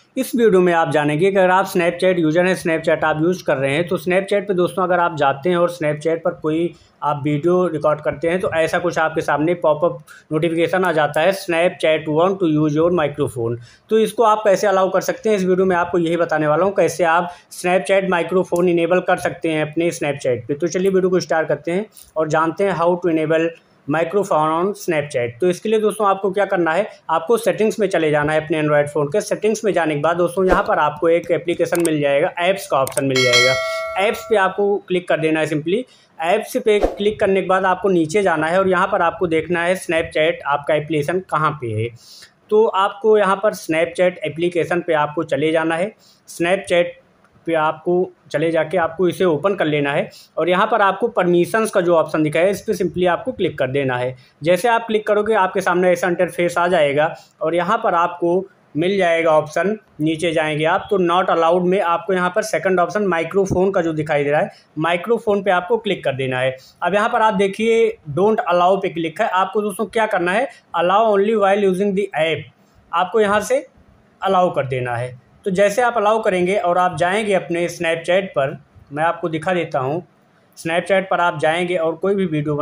इस वीडियो में आप जानेंगे कि अगर आप स्नैपचैट यूज़र हैं, स्नैपचैट आप यूज़ कर रहे हैं, तो स्नैपचैट पे दोस्तों अगर आप जाते हैं और स्नैपचैट पर कोई आप वीडियो रिकॉर्ड करते हैं तो ऐसा कुछ आपके सामने पॉपअप नोटिफिकेशन आ जाता है, Snapchat want to use your microphone. तो इसको आप कैसे अलाउ कर सकते हैं, इस वीडियो में आपको यही बताने वाला हूँ, कैसे आप स्नैपचैट माइक्रोफोन इनेबल कर सकते हैं अपने स्नैपचैट पे। तो चलिए वीडियो को स्टार्ट करते हैं और जानते हैं how to enable microphone on Snapchat. तो इसके लिए दोस्तों आपको क्या करना है, आपको सेटिंग्स में चले जाना है अपने एंड्रॉयड फ़ोन के। सेटिंग्स में जाने के बाद दोस्तों यहाँ पर आपको एक एप्लीकेशन मिल जाएगा, ऐप्स का ऑप्शन मिल जाएगा। ऐप्स पे आपको क्लिक कर देना है सिंपली। ऐप्स पे क्लिक करने के बाद आपको नीचे जाना है और यहाँ पर आपको देखना है स्नैपचैट आपका एप्लीकेशन कहाँ पे है। तो आपको यहाँ पर स्नैपचैट एप्लीकेशन पे आपको चले जाना है। स्नैपचैट पे आपको चले जाके आपको इसे ओपन कर लेना है और यहाँ पर आपको परमिशंस का जो ऑप्शन दिखा है इस पर सिंपली आपको क्लिक कर देना है। जैसे आप क्लिक करोगे आपके सामने ऐसा इंटरफेस आ जाएगा और यहाँ पर आपको मिल जाएगा ऑप्शन। नीचे जाएंगे आप तो नॉट अलाउड में आपको यहाँ पर सेकंड ऑप्शन माइक्रोफोन का जो दिखाई दे रहा है, माइक्रोफोन पे आपको क्लिक कर देना है। अब यहाँ पर आप देखिए डोंट अलाउ पे क्लिक है। आपको दोस्तों क्या करना है, allow only while using the app, आपको यहाँ से अलाउ कर देना है। तो जैसे आप अलाउ करेंगे और आप जाएंगे अपने स्नैपचैट पर, मैं आपको दिखा देता हूँ। स्नैपचैट पर आप जाएंगे और कोई भी वीडियो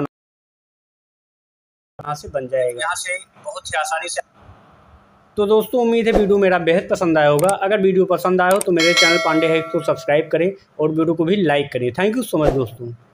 यहाँ से बन जाएगा, यहाँ से बहुत ही आसानी से। तो दोस्तों उम्मीद है वीडियो मेरा बेहद पसंद आया होगा। अगर वीडियो पसंद आया हो तो मेरे चैनल पांडे हैक्स को सब्सक्राइब करें और वीडियो को भी लाइक करें। थैंक यू सो मच दोस्तों।